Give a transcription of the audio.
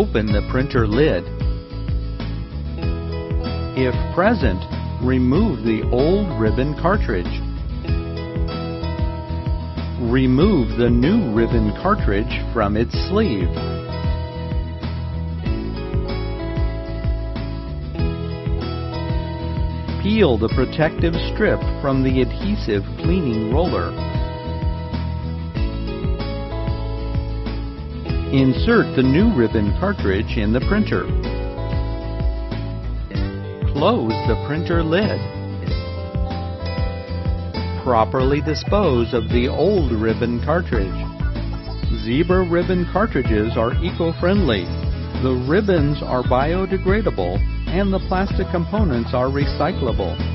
open the printer lid. If present, remove the old ribbon cartridge. Remove the new ribbon cartridge from its sleeve. Peel the protective strip from the adhesive cleaning roller. Insert the new ribbon cartridge in the printer. Close the printer lid. Properly dispose of the old ribbon cartridge. Zebra ribbon cartridges are eco-friendly. The ribbons are biodegradable and the plastic components are recyclable.